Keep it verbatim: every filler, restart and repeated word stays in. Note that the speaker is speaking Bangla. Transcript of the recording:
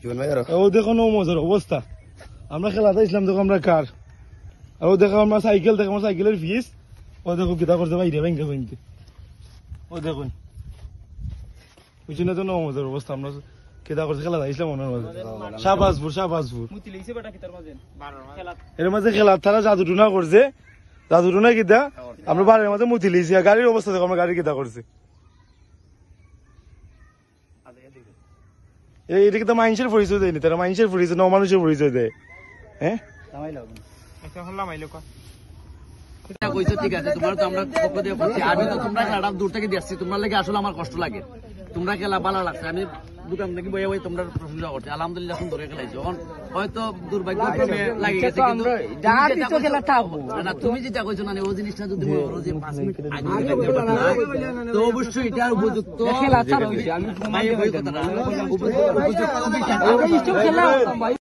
ও দেখো নৌ মজার অবস্থা। আমরা খেলাতে ইসলাম দেখো আমরা কার, আর ও দেখো আমরা সাইকেল দেখো আমার সাইকেলের ফিস। ও দেখো কিতা করছে ভাই রে ভাইকে ভাইকে। ও দেখুন বুঝছি না তো নৌ মজার অবস্থা। আমরা কিতা করছে খেলা ইসলাম মনের মাঝে শাহবাজপুর শাহবাজপুর এর মাঝে খেলা তারা জাদুটুনা করছে। জাদুটুনা কিতা আমরা বাড়ির মাঝে মুতি লিছি। গাড়ির অবস্থা দেখো আমরা গাড়ি কিতা করছে। এটা কিন্তু মানুষের পরিচয় দেয়নি, তারা মানুষের পরিচয় ন মানুষের পরিচয় দেয়। হ্যাঁ ঠিক আছে, তোমার তো আমরা পক্ষ দিয়ে করছি। আমি তো তোমরা খেলাটা দূর থেকে দেখছি, তোমার লাগে আসলে আমার কষ্ট লাগে। তোমরা খেলা ভালো লাগছে, আমি দোকান থেকে বইয়ে বই তোমরা প্রশংসা করছি। আলহামদুলিল্লাহ সুন্দর খেলাইছো। এখন হয়তো দুর্ভাগ্য লাগে গেছে, কিন্তু তুমি যেটা কইছো না ও জিনিসটা যদি মনে করো যে পাঁচ মিনিট তো অবশ্যই এটা উপযুক্ত খেলা।